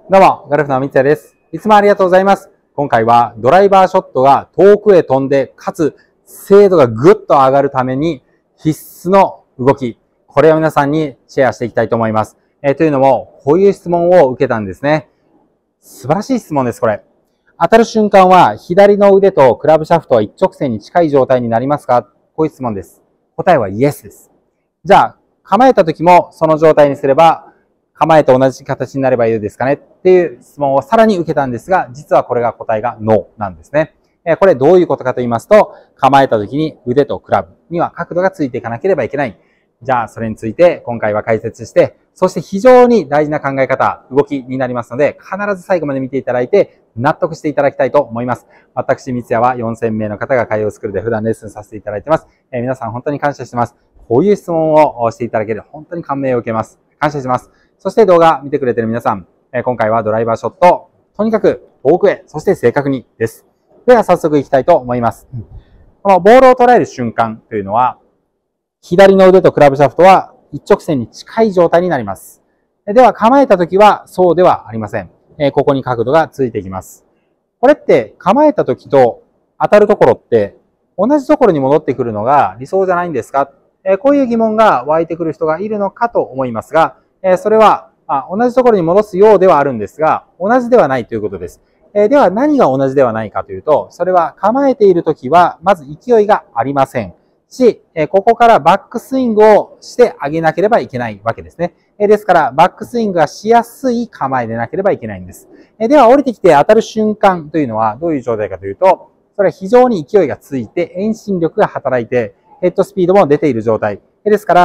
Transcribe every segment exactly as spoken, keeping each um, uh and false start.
どうも、ゴルフの三谷です。いつもありがとうございます。今回はドライバーショットが遠くへ飛んで、かつ精度がぐっと上がるために必須の動き。これを皆さんにシェアしていきたいと思います。えー、というのも、こういう質問を受けたんですね。素晴らしい質問です、これ。当たる瞬間は左の腕とクラブシャフトは一直線に近い状態になりますか？こういう質問です。答えはイエスです。じゃあ、構えた時もその状態にすれば、構えと同じ形になればいいですかねっていう質問をさらに受けたんですが、実はこれが答えがノーなんですね。これどういうことかと言いますと、構えた時に腕とクラブには角度がついていかなければいけない。じゃあ、それについて今回は解説して、そして非常に大事な考え方、動きになりますので、必ず最後まで見ていただいて、納得していただきたいと思います。私、三ツ矢はよんせんめいの方が通うスクールで普段レッスンさせていただいています。えー、皆さん本当に感謝してます。こういう質問をしていただける本当に感銘を受けます。感謝します。そして動画見てくれている皆さん、えー、今回はドライバーショット、とにかく遠くへ、そして正確にです。では早速いきたいと思います。このボールを捉える瞬間というのは、左の腕とクラブシャフトは一直線に近い状態になります。では構えた時はそうではありません。えー、ここに角度がついていきます。これって構えた時と当たるところって同じところに戻ってくるのが理想じゃないんですか？えー、こういう疑問が湧いてくる人がいるのかと思いますが、えー、それはあ同じところに戻すようではあるんですが、同じではないということです。えー、では何が同じではないかというと、それは構えている時はまず勢いがありませんし、ここからバックスイングをしてあげなければいけないわけですね。ですから、バックスイングがしやすい構えでなければいけないんです。では、降りてきて当たる瞬間というのはどういう状態かというと、それは非常に勢いがついて、遠心力が働いて、ヘッドスピードも出ている状態。ですから、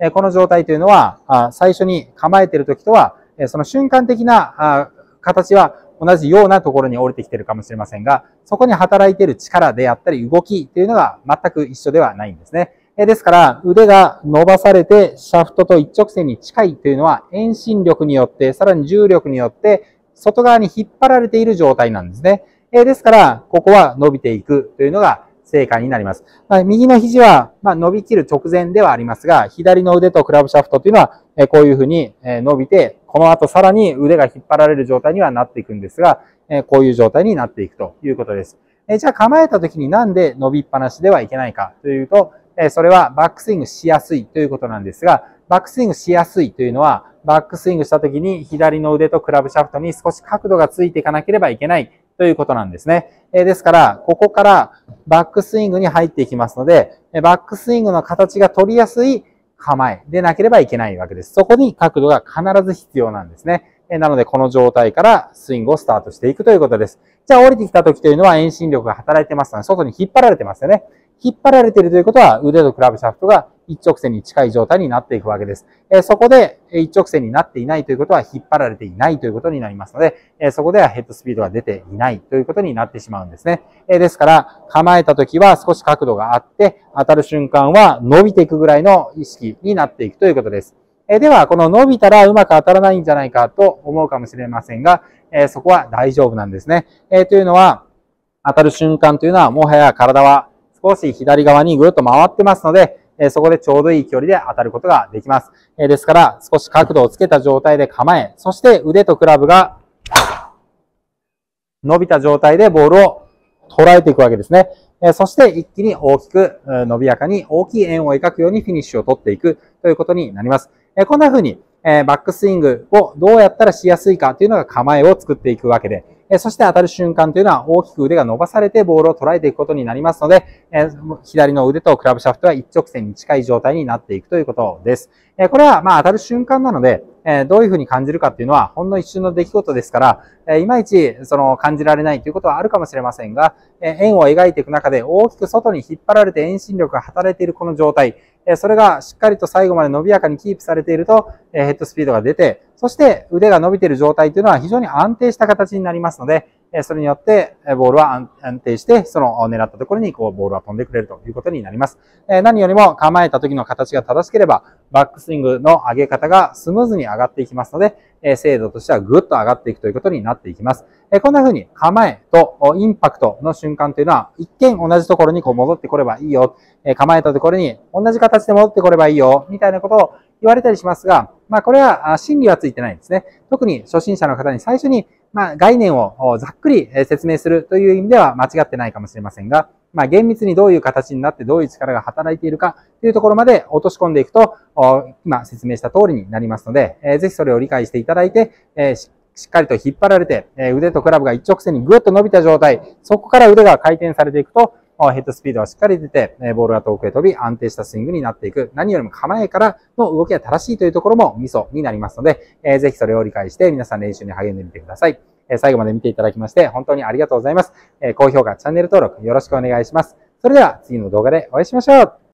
この状態というのは、最初に構えている時とは、その瞬間的な形は同じようなところに降りてきているかもしれませんが、そこに働いている力であったり動きというのが全く一緒ではないんですね。ですから、腕が伸ばされてシャフトと一直線に近いというのは遠心力によって、さらに重力によって外側に引っ張られている状態なんですね。ですから、ここは伸びていくというのが正解になります。右の肘は伸びきる直前ではありますが、左の腕とクラブシャフトというのはこういうふうに伸びて、この後さらに腕が引っ張られる状態にはなっていくんですが、こういう状態になっていくということです。じゃあ構えた時になんで伸びっぱなしではいけないかというと、それはバックスイングしやすいということなんですが、バックスイングしやすいというのは、バックスイングした時に左の腕とクラブシャフトに少し角度がついていかなければいけないということなんですね。ですから、ここからバックスイングに入っていきますので、バックスイングの形が取りやすい構えでなければいけないわけです。そこに角度が必ず必要なんですね。なので、この状態からスイングをスタートしていくということです。じゃあ、降りてきた時というのは遠心力が働いてますので、外に引っ張られてますよね。引っ張られているということは、腕とクラブシャフトが一直線に近い状態になっていくわけです。そこで一直線になっていないということは、引っ張られていないということになりますので、そこではヘッドスピードが出ていないということになってしまうんですね。ですから、構えた時は少し角度があって、当たる瞬間は伸びていくぐらいの意識になっていくということです。では、この伸びたらうまく当たらないんじゃないかと思うかもしれませんが、そこは大丈夫なんですね。というのは、当たる瞬間というのは、もはや体は少し左側にぐるっと回ってますので、そこでちょうどいい距離で当たることができます。ですから、少し角度をつけた状態で構え、そして腕とクラブが伸びた状態でボールを捉えていくわけですね。そして一気に大きく伸びやかに大きい円を描くようにフィニッシュを取っていくということになります。こんな風にバックスイングをどうやったらしやすいかというのが構えを作っていくわけで、そして当たる瞬間というのは大きく腕が伸ばされてボールを捉えていくことになりますので、左の腕とクラブシャフトは一直線に近い状態になっていくということです。これはまあ当たる瞬間なので、どういうふうに感じるかっていうのはほんの一瞬の出来事ですから、いまいちその感じられないということはあるかもしれませんが、円を描いていく中で大きく外に引っ張られて遠心力が働いているこの状態、それがしっかりと最後まで伸びやかにキープされていると、ヘッドスピードが出て、そして腕が伸びている状態というのは非常に安定した形になりますので、それによってボールは安定して、その狙ったところにこうボールは飛んでくれるということになります。何よりも構えた時の形が正しければ、バックスイングの上げ方がスムーズに上がっていきますので、精度としてはぐっと上がっていくということになっていきます。こんな風に構えとインパクトの瞬間というのは、一見同じところにこう戻ってこればいいよ。構えたところに同じ形で戻ってこればいいよ。みたいなことを言われたりしますが、まあこれは真理はついてないんですね。特に初心者の方に最初にまあ概念をざっくり説明するという意味では間違ってないかもしれませんが、まあ厳密にどういう形になってどういう力が働いているかというところまで落とし込んでいくと、今説明した通りになりますので、ぜひそれを理解していただいて、しっかりと引っ張られて、腕とクラブが一直線にぐっと伸びた状態、そこから腕が回転されていくと、ヘッドスピードはしっかり出て、ボールが遠くへ飛び、安定したスイングになっていく。何よりも構えからの動きが正しいというところもミソになりますので、ぜひそれを理解して皆さん練習に励んでみてください。最後まで見ていただきまして本当にありがとうございます。高評価、チャンネル登録よろしくお願いします。それでは次の動画でお会いしましょう。